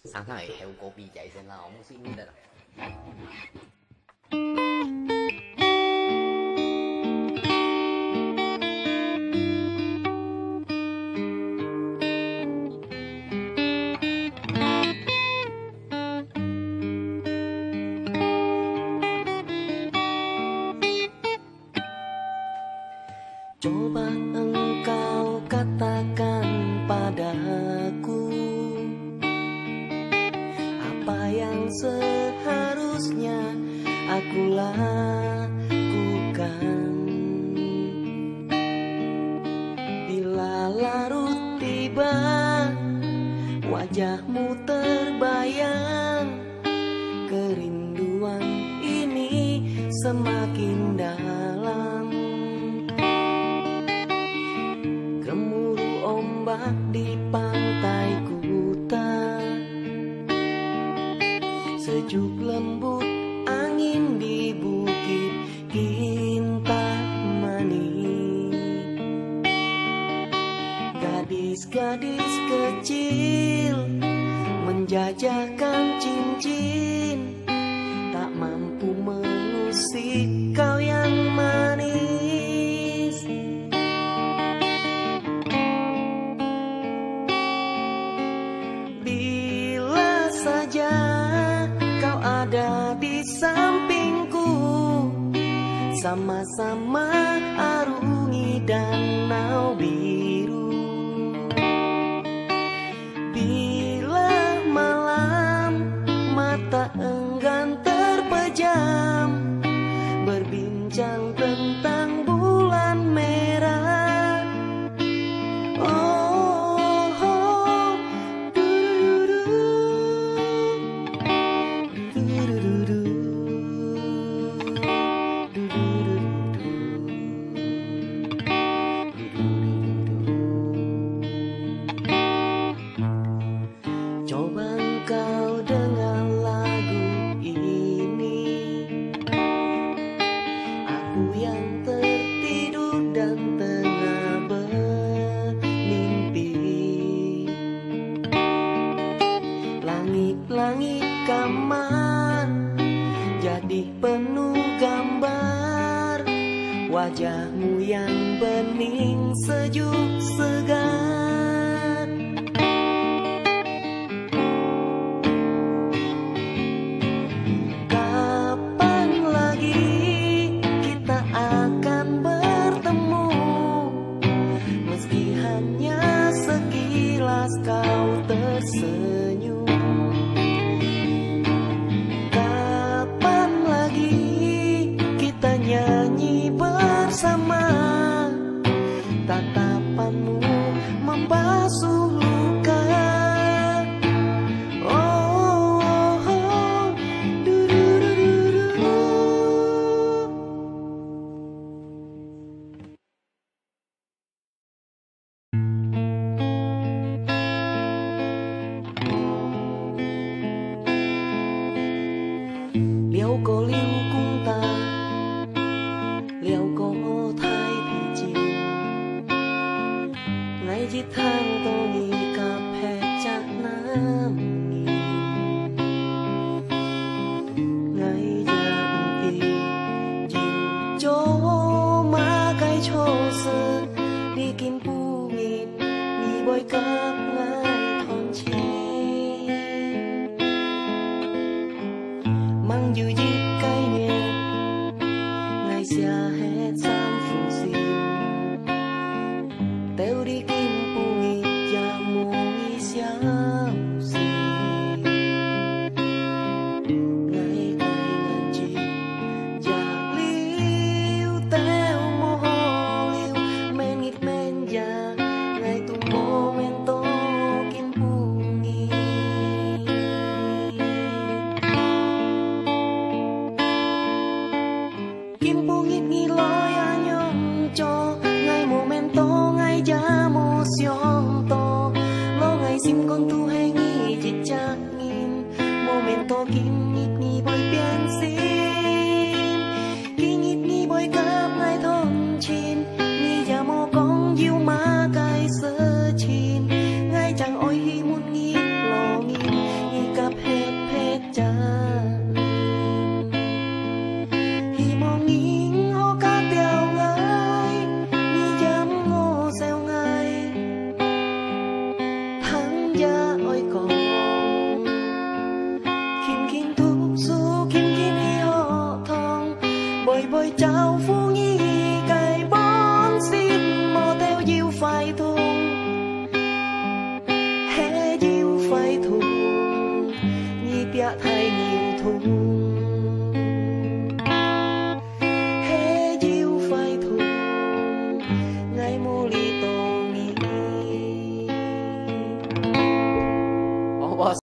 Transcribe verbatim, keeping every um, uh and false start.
sáng tháng này heo có bị chạy sen là ông xin đây là Coba engkau katakan padaku apa yang seharusnya aku lakukan bila larut tiba wajahmu terbayang, kerinduan ini semakin dalam. Gemuruh ombak di pantai Kuta, sejuk lembut angin di bukit Kintamani. Gadis-gadis kecil menjajakan cincin, tak mampu mengusik kau yang manis. Bila saja kau ada di sampingku, sama-sama arungi danau biru. Bila malam mata enggan terpejam, berbincang tentang bulan merah. Oh, oh, du-du-du-du, du-du-du-du, du-du-du-du. Coba engkau dengar lagu ini, aku yang tertidur dan tengah bermimpi. Langit-langit kamar jadi penuh gambar wajahmu yang bening sejuk segar. Kapan lagi kita akan bertemu, meski hanya sekilas kau tersenyum. Kapan lagi kita nyanyi bersama, tatapanmu membasuh luka. Oh, oh, oh, du-du-du-du-du. Liêu có liêu cung ta, liêu có thái thị chi, ngày chỉ tháng tôi nghĩ cà phê chắc nam nghi, ngày dặm kỳ chiều chỗ má cái chỗ sơ đi kim pu nghịt nghỉ bôi cắp ngay thon chi. Mang dù dịp cái nhẹ ngày xa hết sam phụ xin teo đi kim pu nghịt cha mù nghi xiao xin ngày ngày ngàn chi cha liu teo mô hồ liu men nghịt men ya ngày tu mô men tô kim pu nghịt. Kim pu nghịt nghi loi a nhom cho ngày momento ngày ya emoción to lo ngày sim con tu hay nghi chỉ chắc nghìn momento kim nghịt nghi bôi biến sim kim nghịt nghi bôi cắp ngày thon chin nghi ya mo con yêu ma cái sơ chin ngày chẳng ôi hi muốn nghi lo nghi nghi ikaw phu nghi